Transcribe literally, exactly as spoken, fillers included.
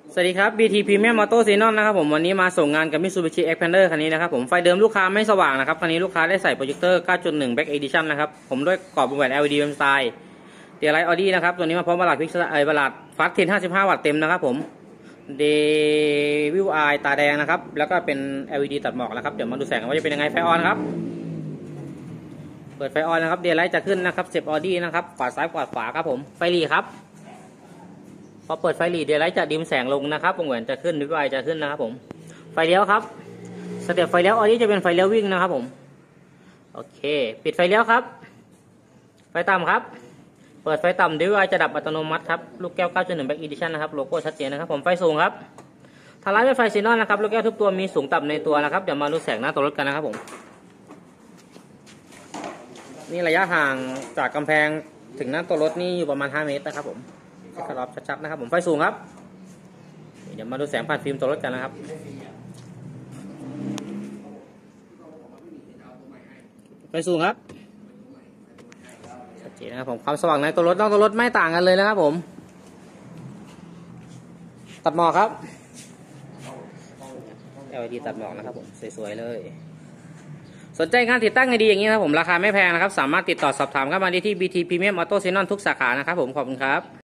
สวัสดีครับ บี ที Premium Auto Xenon นะครับผมวันนี้มาส่งงานกับ Mitsubishi Xpander คันนี้นะครับผมไฟเดิมลูกค้าไม่สว่างนะครับคันนี้ลูกค้าได้ใส่โปรเจคเตอร์ เก้าจุดหนึ่ง Back Edition นะครับผมด้วยกรอบวงแหวน แอล อี ดี เป็นสไตล์เดียร์ไลท์ออดี้นะครับตัวนี้มาพร้อมบลัดพิกซ์ไอบลัดฟาสเทนห้าสิบห้าวัตต์เต็มนะครับผมเดวิลไอตาแดงนะครับแล้วก็เป็น แอล อี ดี ตัดหมอกนะครับเดี๋ยวมาดูแสงกันว่าจะเป็นยังไงไฟออนครับเปิดไฟออนนะครับเดียร์ไลท์จะขึ้นนะครับเซฟออดี้นะครับขวาซ้ายขวาขวาครับผมไฟหลีครับพอเปิดไฟหลีเดย์ไลท์จะดิมแสงลงนะครับวงแหวนจะขึ้นวิวไอจะขึ้นนะครับผมไฟเลี้ยวครับสเต็ปไฟเลี้ยวออดี้จะเป็นไฟเลี้ยววิ่งนะครับผมโอเคปิดไฟเลี้ยวครับไฟต่ำครับเปิดไฟต่ำดิวไอจะดับอัตโนมัติครับลูกแก้ว เก้าจุดหนึ่ง Back Edition นะครับโลโก้ชัดเจนนะครับผมไฟสูงครับทางร้านเป็นไฟซีนอนนะครับลูกแก้วทุกตัวมีสูงต่ำในตัวนะครับเดี๋ยวมาดูแสงหน้าตัวรถกันนะครับผมนี่ระยะห่างจากกำแพงถึงหน้าตัวรถนี่อยู่ประมาณห้าเมตรนะครับผมครอบชัดๆนะครับผมไฟสูงครับเดี๋ยวมาดูแสงผ่านฟิล์มตัวรถกันนะครับไฟสูงครับชัดเจนนะครับผมความสว่างในตัวรถนอกตัวรถไม่ต่างกันเลยนะครับผมตัดหมอกครับ แอล อี ดี ตัดหมอกนะครับผมสวยๆเลยสนใจงานติดตั้งไอดีอย่างนี้นะครับผมราคาไม่แพงนะครับสามารถติดต่อสอบถามเข้ามาได้ที่ บี ที Premium Auto Xenon ทุกสาขานะครับผมขอบคุณครับ